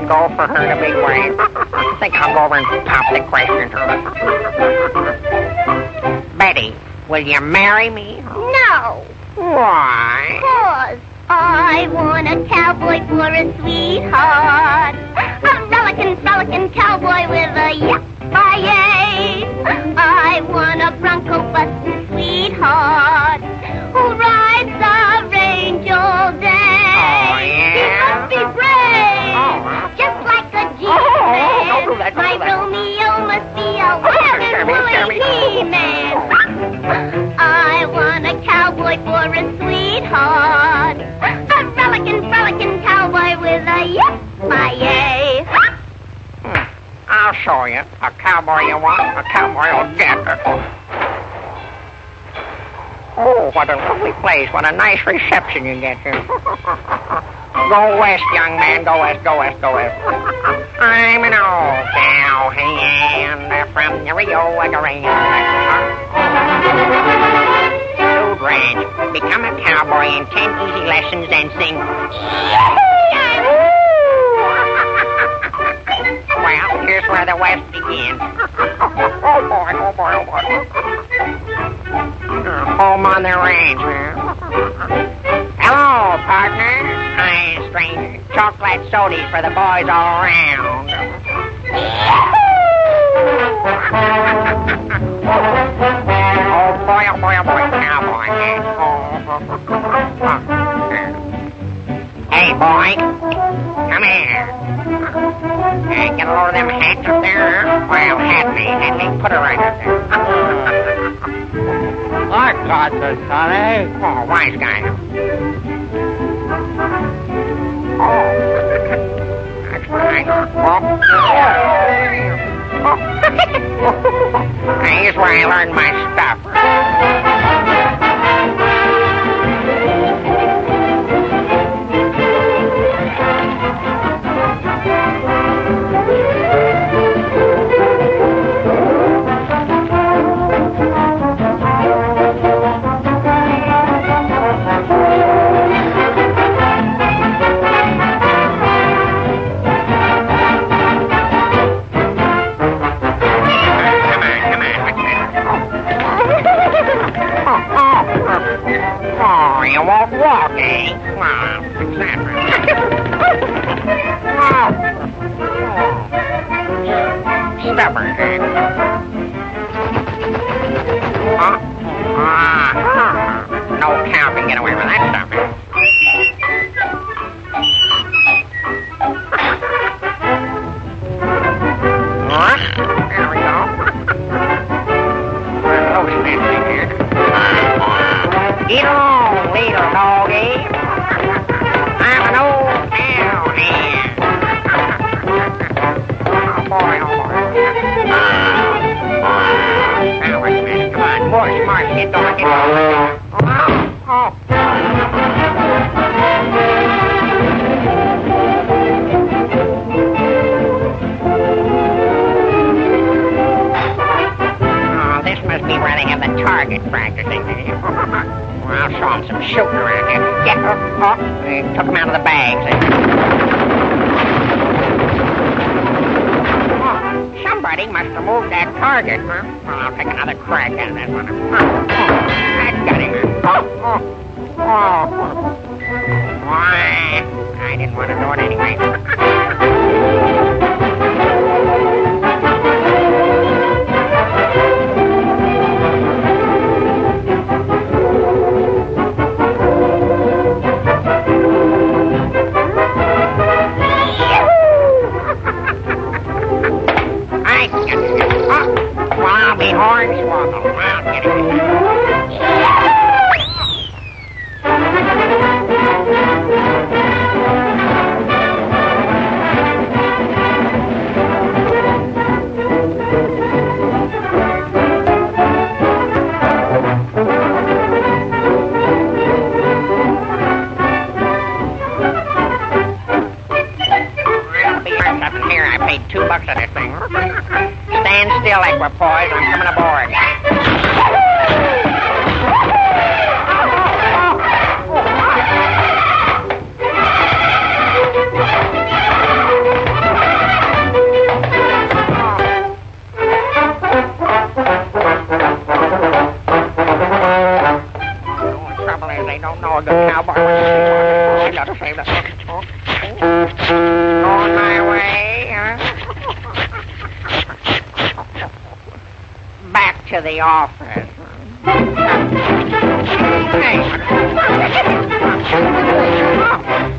go for her in a big way. I think I'll go over and pop the question to her. Betty, will you marry me? No. Why? 'Cause I want a cowboy for a sweetheart. A frolickin' cowboy with a yip-yi-yay. I want a bronco-bustin' sweetheart who rides the range all day. Oh, yeah? He must be brave, just like a G-man. Don't do that. My Romeo must be a wild-and-woolly he-man. I want a cowboy for a sweetheart. A frolickin' cowboy with a yip-yi-yay. I'll show you. A cowboy you want, a cowboy will get. Oh, what a lovely place. What a nice reception you get here. Go west, young man. Go west, go west, go west. I'm an old cowhand from the Rio Grande. Food ranch. Become a cowboy in 10 easy lessons and sing. Well, here's where the West begins. Oh, boy, oh, boy, oh, boy. Home on the range, man. Hello, partner. Hi, stranger. Chocolate sodas for the boys all around. Oh, boy, oh, boy, oh, boy, cowboy, man. Hey, boy. Come here. Get a load of them hats up there. Well, hat me. Put it right up there. I got this, honey. Oh, wise guy. Oh. That's fine. Here's where I learned my stuff. Oh, you won't walk, eh? Well, fix that. Stubborn, eh? No cow can get away with that stuff, eh? There we go. Those fancy here. Get on, little doggy. I'm an old cowhand. Oh, boy, oh, boy. Now, wait a minute. Come on, boy, smart. Get on, get on. Oh. This must be where they have the target practicing. Well, I'll show them some shooting around here. Get up. They took them out of the bags. Somebody must have moved that target, huh? Well, I'll take another crack at that one. That got him. Why? I didn't want to do it anyway. I'll be hornswoggled. I'll get it. I paid $2 for this thing. Stand still, equipoise. I'm coming aboard. On my way, huh? Back to the office. Hey.